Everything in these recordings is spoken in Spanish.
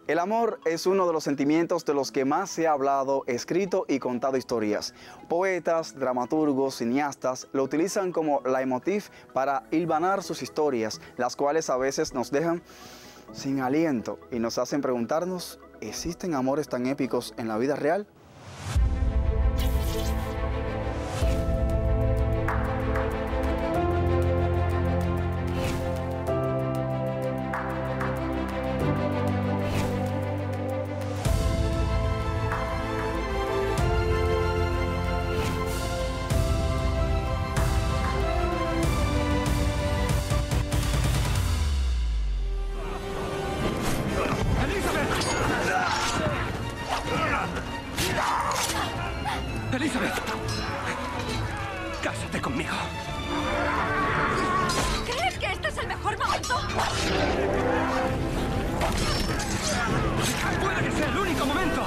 El amor es uno de los sentimientos de los que más se ha hablado, escrito y contado historias. Poetas, dramaturgos, cineastas lo utilizan como leitmotiv para hilvanar sus historias, las cuales a veces nos dejan sin aliento y nos hacen preguntarnos, ¿existen amores tan épicos en la vida real? ¡Elizabeth! ¡Cásate conmigo! ¿Crees que este es el mejor momento? ¡Puede que sea el único momento!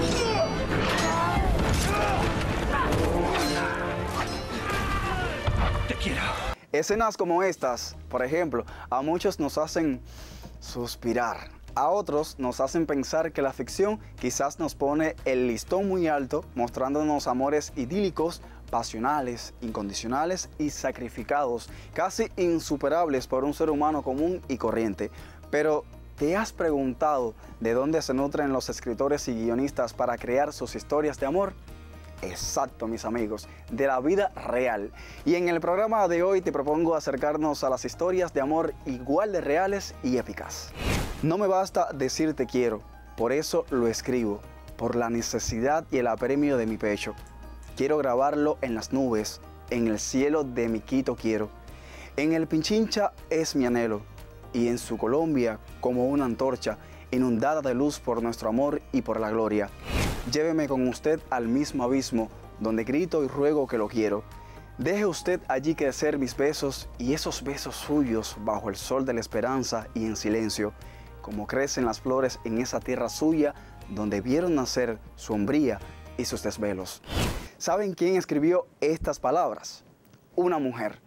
¡Te quiero! Escenas como estas, por ejemplo, a muchos nos hacen suspirar. A otros nos hacen pensar que la ficción quizás nos pone el listón muy alto, mostrándonos amores idílicos, pasionales, incondicionales y sacrificados, casi insuperables por un ser humano común y corriente. Pero, ¿te has preguntado de dónde se nutren los escritores y guionistas para crear sus historias de amor? Exacto, mis amigos, de la vida real. Y en el programa de hoy te propongo acercarnos a las historias de amor igual de reales y épicas. No me basta decir te quiero, por eso lo escribo, por la necesidad y el apremio de mi pecho. Quiero grabarlo en las nubes, en el cielo de mi Quito quiero. En el Pichincha es mi anhelo, y en su Colombia como una antorcha, inundada de luz por nuestro amor y por la gloria. Lléveme con usted al mismo abismo, donde grito y ruego que lo quiero. Deje usted allí crecer mis besos y esos besos suyos bajo el sol de la esperanza y en silencio, como crecen las flores en esa tierra suya donde vieron nacer su hombría y sus desvelos. ¿Saben quién escribió estas palabras? Una mujer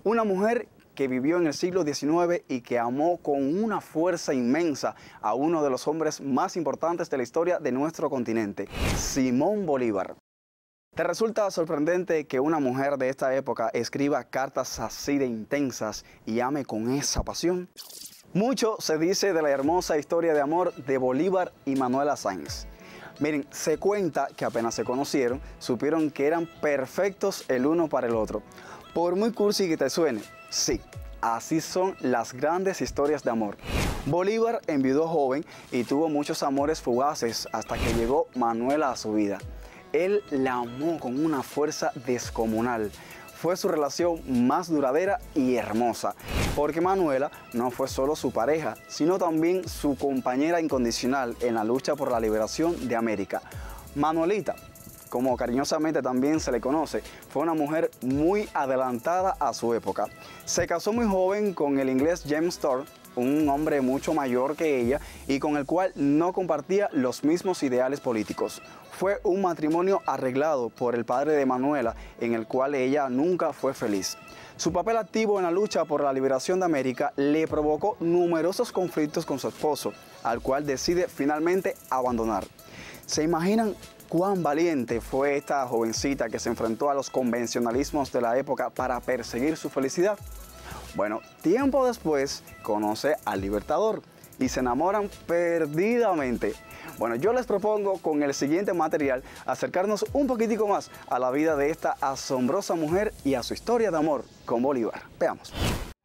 que vivió en el siglo XIX y que amó con una fuerza inmensa a uno de los hombres más importantes de la historia de nuestro continente, Simón Bolívar. ¿Te resulta sorprendente que una mujer de esta época escriba cartas así de intensas y ame con esa pasión? Mucho se dice de la hermosa historia de amor de Bolívar y Manuela Sáenz. Miren, se cuenta que apenas se conocieron, supieron que eran perfectos el uno para el otro. Por muy cursi que te suene, sí, así son las grandes historias de amor. Bolívar enviudó joven y tuvo muchos amores fugaces hasta que llegó Manuela a su vida. Él la amó con una fuerza descomunal. Fue su relación más duradera y hermosa, porque Manuela no fue solo su pareja, sino también su compañera incondicional en la lucha por la liberación de América. Manuelita, como cariñosamente también se le conoce, fue una mujer muy adelantada a su época. Se casó muy joven con el inglés James Thorpe, un hombre mucho mayor que ella y con el cual no compartía los mismos ideales políticos. Fue un matrimonio arreglado por el padre de Manuela, en el cual ella nunca fue feliz. Su papel activo en la lucha por la liberación de América le provocó numerosos conflictos con su esposo, al cual decide finalmente abandonar. ¿Se imaginan cuán valiente fue esta jovencita que se enfrentó a los convencionalismos de la época para perseguir su felicidad? Bueno, tiempo después conoce al Libertador y se enamoran perdidamente. Bueno, yo les propongo con el siguiente material acercarnos un poquitico más a la vida de esta asombrosa mujer y a su historia de amor con Bolívar. Veamos.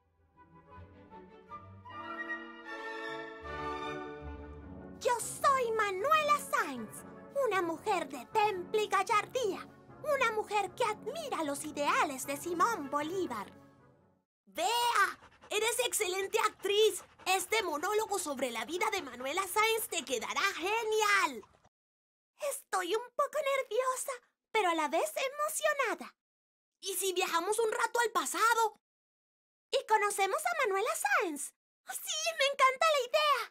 Yo soy Manuela Sáenz, una mujer de temple y gallardía, una mujer que admira los ideales de Simón Bolívar. ¡Vea! ¡Eres excelente actriz! Este monólogo sobre la vida de Manuela Sáenz te quedará genial. Estoy un poco nerviosa, pero a la vez emocionada. ¿Y si viajamos un rato al pasado? ¿Y conocemos a Manuela Sáenz? ¡Sí, me encanta la idea!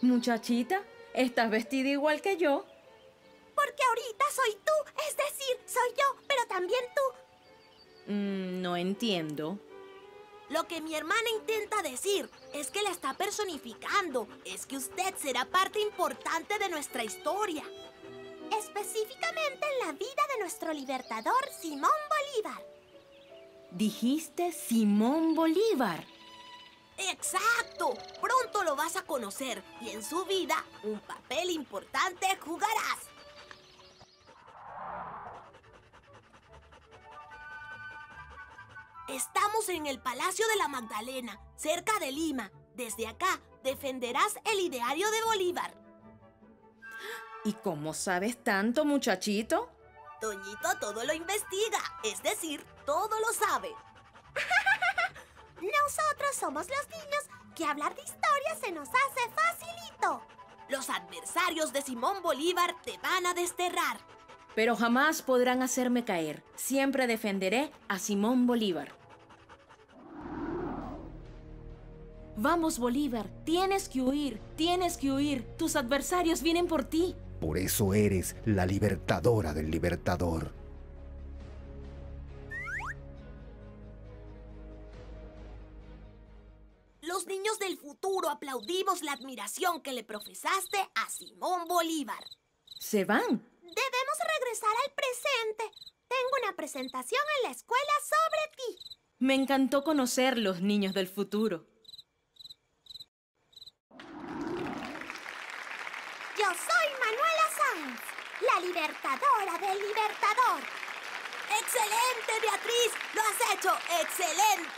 Muchachita, estás vestida igual que yo. Porque ahorita soy tú, es decir, soy yo, pero también tú. No entiendo. Lo que mi hermana intenta decir es que la está personificando. Es que usted será parte importante de nuestra historia. Específicamente en la vida de nuestro libertador, Simón Bolívar. Dijiste Simón Bolívar. ¡Exacto! Pronto lo vas a conocer y en su vida un papel importante jugarás. Estamos en el Palacio de la Magdalena, cerca de Lima. Desde acá defenderás el ideario de Bolívar. ¿Y cómo sabes tanto, muchachito? Toñito todo lo investiga, es decir, todo lo sabe. Nosotros somos los niños que hablar de historia se nos hace facilito. Los adversarios de Simón Bolívar te van a desterrar. Pero jamás podrán hacerme caer. Siempre defenderé a Simón Bolívar. Vamos, Bolívar, tienes que huir, tienes que huir. Tus adversarios vienen por ti. Por eso eres la libertadora del libertador. Los niños del futuro aplaudimos la admiración que le profesaste a Simón Bolívar. ¿Se van? Debemos regresar al presente. Tengo una presentación en la escuela sobre ti. Me encantó conocer los niños del futuro. Yo soy Manuela Sáenz, la libertadora del libertador. ¡Excelente, Beatriz! ¡Lo has hecho! ¡Excelente!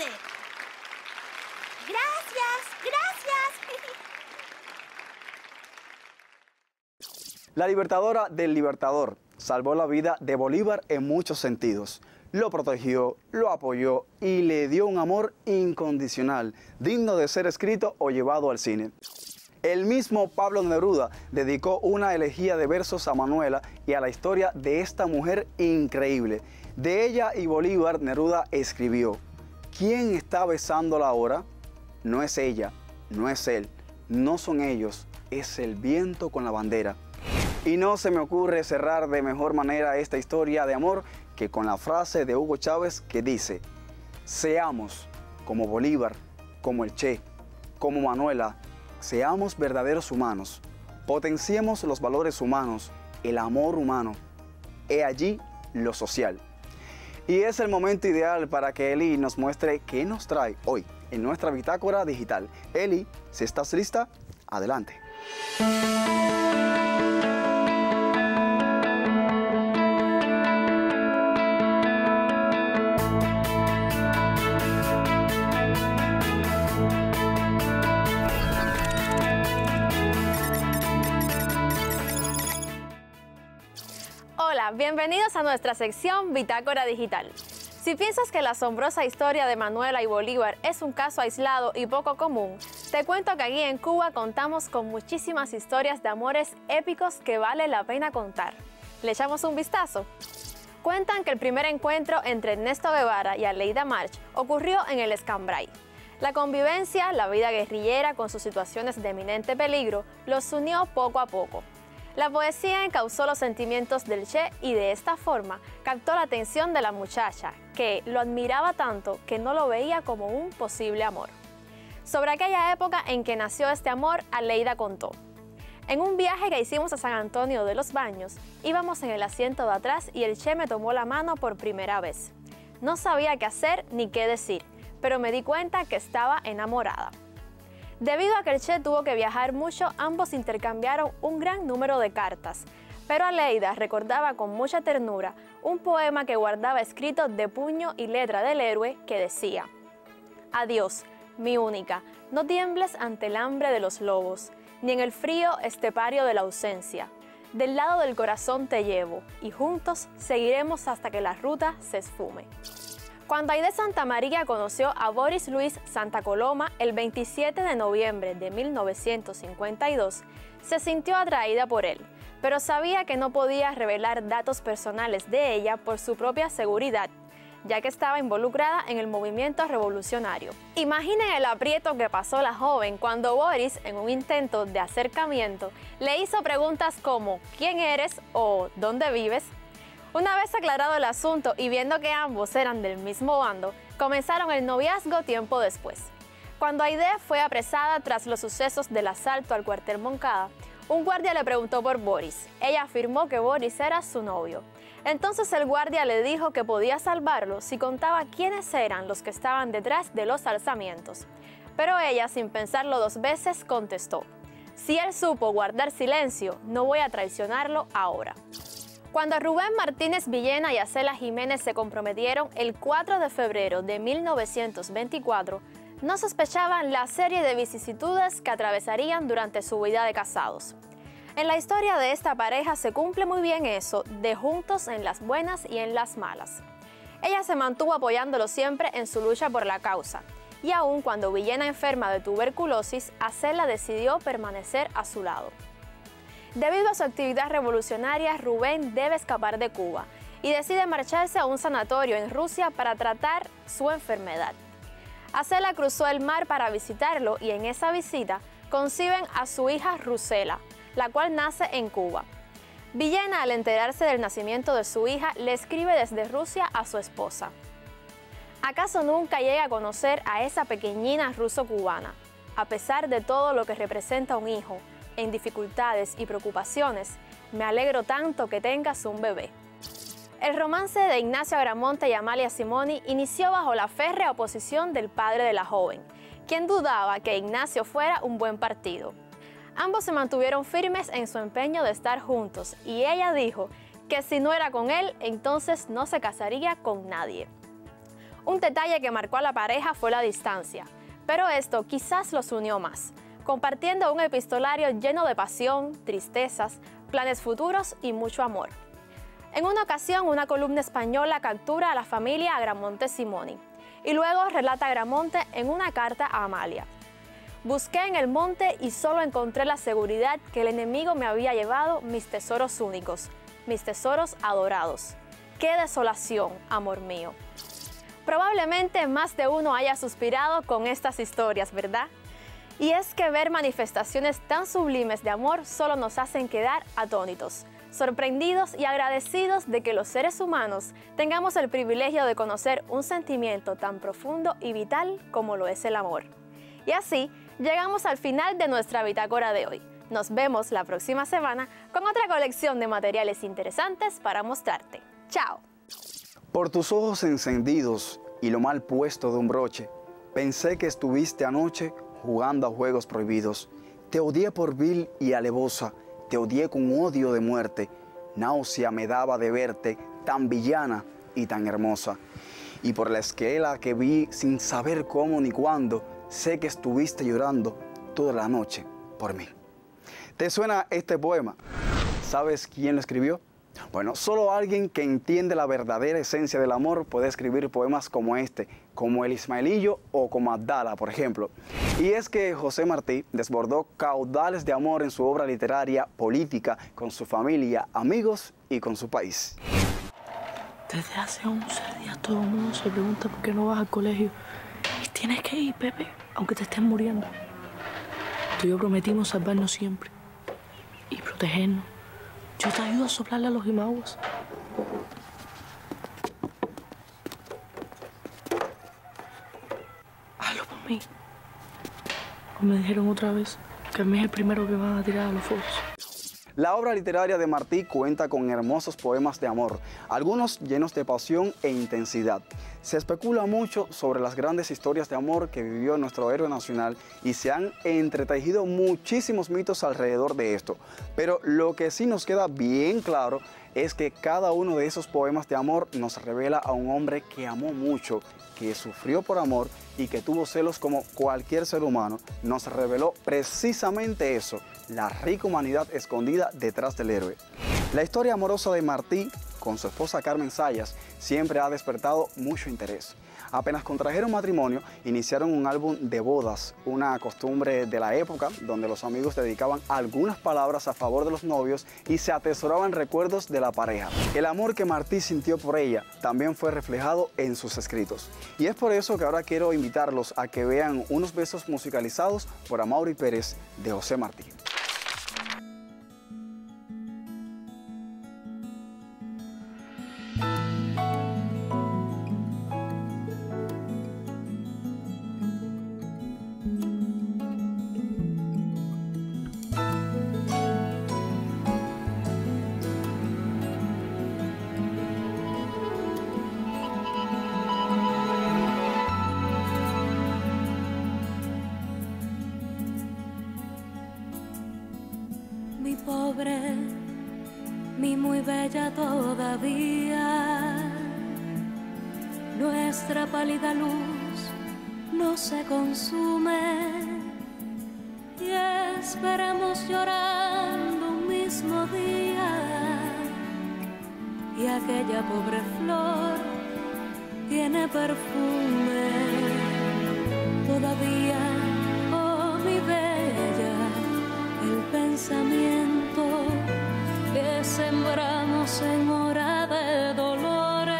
Gracias, gracias. La libertadora del libertador salvó la vida de Bolívar en muchos sentidos. Lo protegió, lo apoyó y le dio un amor incondicional, digno de ser escrito o llevado al cine. El mismo Pablo Neruda dedicó una elegía de versos a Manuela y a la historia de esta mujer increíble. De ella y Bolívar, Neruda escribió: ¿quién está besándola ahora? No es ella, no es él, no son ellos, es el viento con la bandera. Y no se me ocurre cerrar de mejor manera esta historia de amor que con la frase de Hugo Chávez que dice: seamos como Bolívar, como el Che, como Manuela, seamos verdaderos humanos, potenciemos los valores humanos, el amor humano. He allí lo social. Y es el momento ideal para que Eli nos muestre qué nos trae hoy en nuestra bitácora digital. Eli, si estás lista, adelante. Hola, bienvenidos a nuestra sección Bitácora Digital. Si piensas que la asombrosa historia de Manuela y Bolívar es un caso aislado y poco común, te cuento que aquí en Cuba contamos con muchísimas historias de amores épicos que vale la pena contar. ¿Le echamos un vistazo? Cuentan que el primer encuentro entre Ernesto Guevara y Aleida March ocurrió en el Escambray. La convivencia, la vida guerrillera con sus situaciones de eminente peligro, los unió poco a poco. La poesía encauzó los sentimientos del Che y de esta forma captó la atención de la muchacha, que lo admiraba tanto que no lo veía como un posible amor. Sobre aquella época en que nació este amor, Aleida contó: en un viaje que hicimos a San Antonio de los Baños, íbamos en el asiento de atrás y el Che me tomó la mano por primera vez. No sabía qué hacer ni qué decir, pero me di cuenta que estaba enamorada. Debido a que el Che tuvo que viajar mucho, ambos intercambiaron un gran número de cartas, pero Aleida recordaba con mucha ternura un poema que guardaba escrito de puño y letra del héroe que decía: adiós, mi única, no tiembles ante el hambre de los lobos, ni en el frío estepario de la ausencia. Del lado del corazón te llevo, y juntos seguiremos hasta que la ruta se esfume. Cuando Aide Santamaría conoció a Boris Luis Santa Coloma el 27 de noviembre de 1952, se sintió atraída por él, pero sabía que no podía revelar datos personales de ella por su propia seguridad, ya que estaba involucrada en el movimiento revolucionario. Imaginen el aprieto que pasó la joven cuando Boris, en un intento de acercamiento, le hizo preguntas como ¿quién eres? O ¿dónde vives? Una vez aclarado el asunto y viendo que ambos eran del mismo bando, comenzaron el noviazgo tiempo después. Cuando Aide fue apresada tras los sucesos del asalto al cuartel Moncada, un guardia le preguntó por Boris. Ella afirmó que Boris era su novio. Entonces el guardia le dijo que podía salvarlo si contaba quiénes eran los que estaban detrás de los alzamientos. Pero ella, sin pensarlo dos veces, contestó: si él supo guardar silencio, no voy a traicionarlo ahora. Cuando Rubén Martínez Villena y Acela Jiménez se comprometieron el 4 de febrero de 1924, no sospechaban la serie de vicisitudes que atravesarían durante su vida de casados. En la historia de esta pareja se cumple muy bien eso, de juntos en las buenas y en las malas. Ella se mantuvo apoyándolo siempre en su lucha por la causa, y aun cuando Villena enferma de tuberculosis, Acela decidió permanecer a su lado. Debido a su actividad revolucionaria, Rubén debe escapar de Cuba y decide marcharse a un sanatorio en Rusia para tratar su enfermedad. Acela cruzó el mar para visitarlo y en esa visita conciben a su hija Rusela, la cual nace en Cuba. Villena, al enterarse del nacimiento de su hija, le escribe desde Rusia a su esposa: ¿acaso nunca llega a conocer a esa pequeñina ruso-cubana? A pesar de todo lo que representa un hijo, en dificultades y preocupaciones, me alegro tanto que tengas un bebé. El romance de Ignacio Agramonte y Amalia Simoni inició bajo la férrea oposición del padre de la joven, quien dudaba que Ignacio fuera un buen partido. Ambos se mantuvieron firmes en su empeño de estar juntos y ella dijo que si no era con él, entonces no se casaría con nadie. Un detalle que marcó a la pareja fue la distancia, pero esto quizás los unió más, compartiendo un epistolario lleno de pasión, tristezas, planes futuros y mucho amor. En una ocasión, una columna española captura a la familia Agramonte Simoni y luego relata Agramonte en una carta a Amalia: busqué en el monte y solo encontré la seguridad que el enemigo me había llevado mis tesoros únicos, mis tesoros adorados. ¡Qué desolación, amor mío! Probablemente más de uno haya suspirado con estas historias, ¿verdad? Y es que ver manifestaciones tan sublimes de amor solo nos hacen quedar atónitos, sorprendidos y agradecidos de que los seres humanos tengamos el privilegio de conocer un sentimiento tan profundo y vital como lo es el amor. Y así llegamos al final de nuestra bitácora de hoy. Nos vemos la próxima semana con otra colección de materiales interesantes para mostrarte. ¡Chao! Por tus ojos encendidos y lo mal puesto de un broche, pensé que estuviste anoche jugando a juegos prohibidos. Te odié por vil y alevosa, te odié con odio de muerte. Náusea me daba de verte, tan villana y tan hermosa. Y por la esquela que vi sin saber cómo ni cuándo, sé que estuviste llorando toda la noche por mí. ¿Te suena este poema? ¿Sabes quién lo escribió? Bueno, solo alguien que entiende la verdadera esencia del amor puede escribir poemas como este, como El Ismaelillo o como Abdala, por ejemplo. Y es que José Martí desbordó caudales de amor en su obra literaria, política, con su familia, amigos y con su país. Desde hace 11 días todo el mundo se pregunta por qué no vas al colegio. Y tienes que ir, Pepe, aunque te estés muriendo. Tú y yo prometimos salvarnos siempre y protegernos. Yo te ayudo a soplarle a los imaguas. Hazlo por mí. Me dijeron otra vez que a mí es el primero que van a tirar a los fuegos. La obra literaria de Martí cuenta con hermosos poemas de amor, algunos llenos de pasión e intensidad. Se especula mucho sobre las grandes historias de amor que vivió nuestro héroe nacional y se han entretejido muchísimos mitos alrededor de esto. Pero lo que sí nos queda bien claro es que cada uno de esos poemas de amor nos revela a un hombre que amó mucho, que sufrió por amor y que tuvo celos como cualquier ser humano. Nos reveló precisamente eso, la rica humanidad escondida detrás del héroe. La historia amorosa de Martí con su esposa Carmen Zayas siempre ha despertado mucho interés. Apenas contrajeron matrimonio, iniciaron un álbum de bodas, una costumbre de la época donde los amigos dedicaban algunas palabras a favor de los novios y se atesoraban recuerdos de la pareja. El amor que Martí sintió por ella también fue reflejado en sus escritos. Y es por eso que ahora quiero invitarlos a que vean unos besos musicalizados por Amaury Pérez de José Martí. Mi pobre, mi muy bella todavía, nuestra pálida luz no se consume y esperamos llorando un mismo día y aquella pobre flor tiene perfume todavía, oh mi bella, el pensamiento que sembramos en hora de dolores.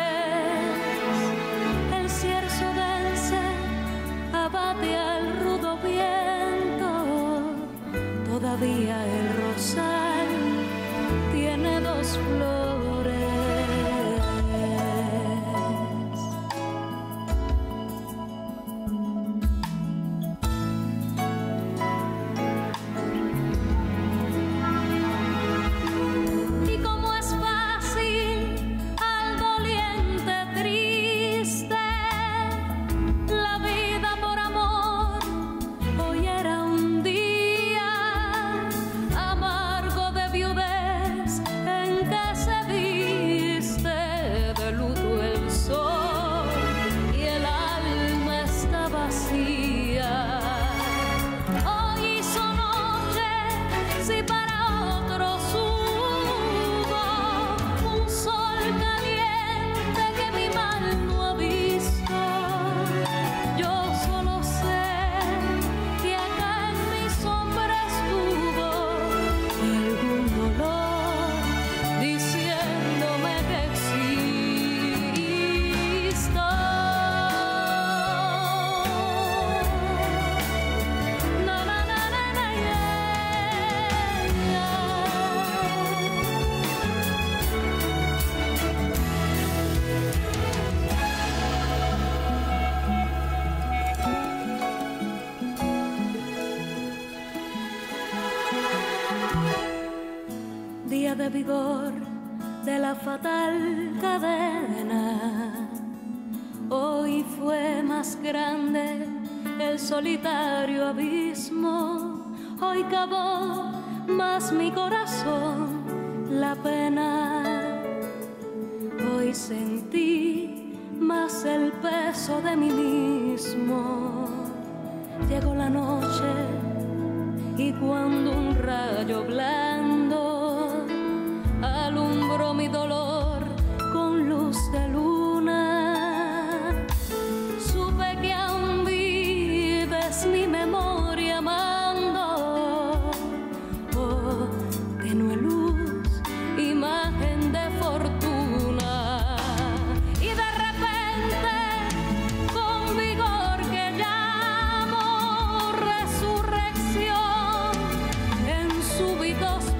El cierzo vence, abate al rudo viento, todavía el rosal tiene dos flores. De vigor de la fatal cadena, hoy fue más grande el solitario abismo, hoy cavó más mi corazón la pena, hoy sentí más el peso de mí mismo. Llegó la noche y cuando un rayo blando alumbró mi dolor con luz de luna, supe que aún vives mi memoria amando, oh, tenue luz, imagen de fortuna, y de repente con vigor que llamo resurrección en súbitos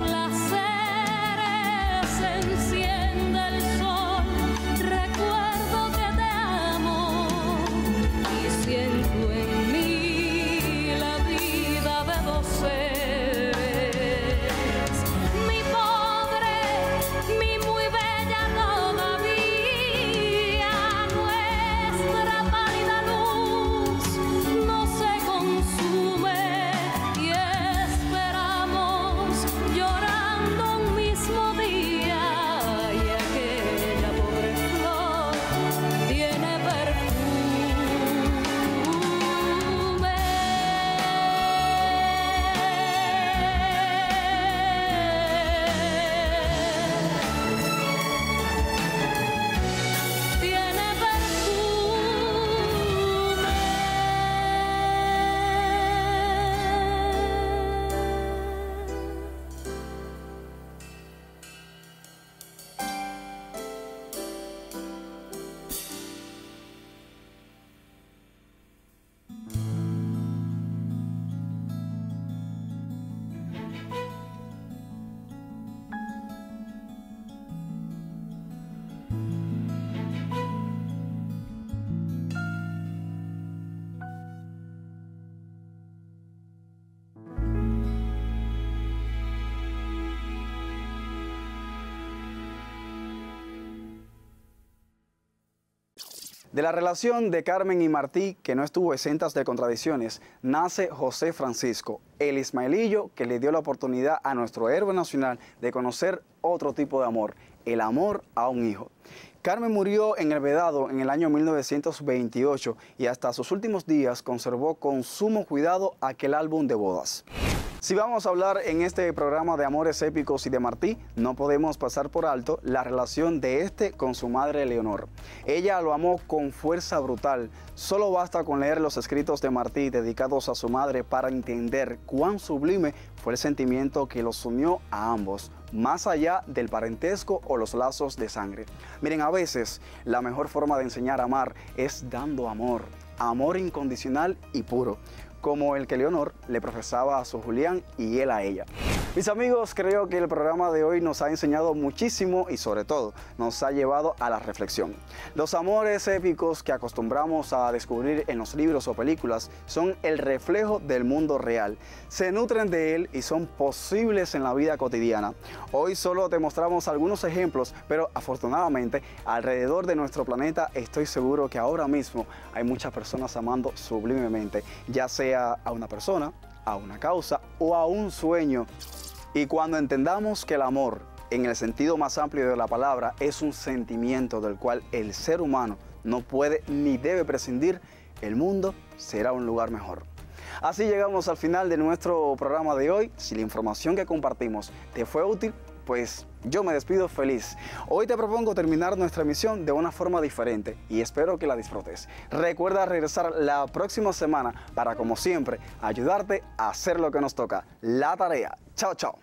De la relación de Carmen y Martí, que no estuvo exentas de contradicciones, nace José Francisco, el ismaelillo que le dio la oportunidad a nuestro héroe nacional de conocer otro tipo de amor, el amor a un hijo. Carmen murió en el Vedado en el año 1928 y hasta sus últimos días conservó con sumo cuidado aquel álbum de bodas. Si vamos a hablar en este programa de amores épicos y de Martí, no podemos pasar por alto la relación de este con su madre Leonor. Ella lo amó con fuerza brutal. Solo basta con leer los escritos de Martí dedicados a su madre para entender cuán sublime fue el sentimiento que los unió a ambos, más allá del parentesco o los lazos de sangre. Miren, a veces la mejor forma de enseñar a amar es dando amor, amor incondicional y puro, como el que Leonor le profesaba a su Julián y él a ella. Mis amigos, creo que el programa de hoy nos ha enseñado muchísimo y sobre todo nos ha llevado a la reflexión. Los amores épicos que acostumbramos a descubrir en los libros o películas son el reflejo del mundo real. Se nutren de él y son posibles en la vida cotidiana. Hoy solo te mostramos algunos ejemplos, pero afortunadamente alrededor de nuestro planeta estoy seguro que ahora mismo hay muchas personas amando sublimemente, ya sea a una persona, a una causa o a un sueño. Y cuando entendamos que el amor, en el sentido más amplio de la palabra, es un sentimiento del cual el ser humano no puede ni debe prescindir, el mundo será un lugar mejor. Así llegamos al final de nuestro programa de hoy. Si la información que compartimos te fue útil, pues yo me despido feliz. Hoy te propongo terminar nuestra emisión de una forma diferente y espero que la disfrutes. Recuerda regresar la próxima semana para, como siempre, ayudarte a hacer lo que nos toca, la tarea. Chao, chao.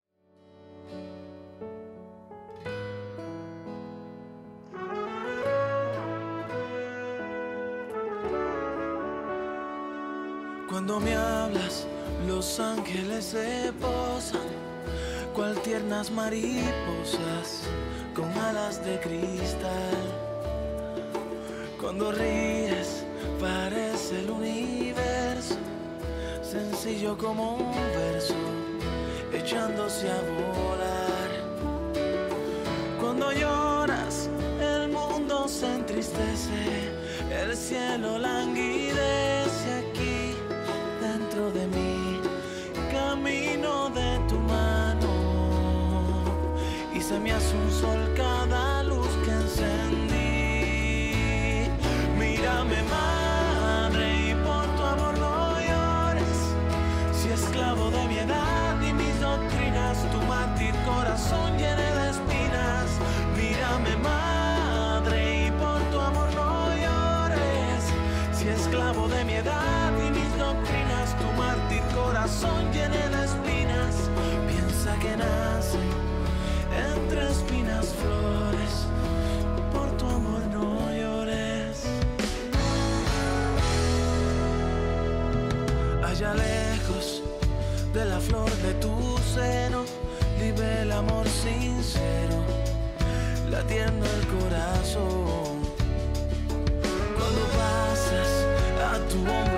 Cuando me hablas, los ángeles se posan, cual tiernas mariposas con alas de cristal. Cuando ríes, parece el universo sencillo como un verso echándose a volar. Cuando lloras, el mundo se entristece, el cielo languidece aquí dentro de mí. Camino de tu mano y se me hace un sol cada luz que encendí. Mírame, madre, y por tu amor no llores. Si esclavo de mi edad y mis doctrinas, tu mártir corazón lleno de espinas. Mírame, madre, y por tu amor no llores. Si esclavo de mi edad y mis doctrinas, tu mártir corazón lleno de espinas. Piensa que nace entre espinas flores, por tu amor no llores. Allá lejos de la flor de tu seno, vive el amor sincero, latiendo el corazón. Cuando pasas a tu hombro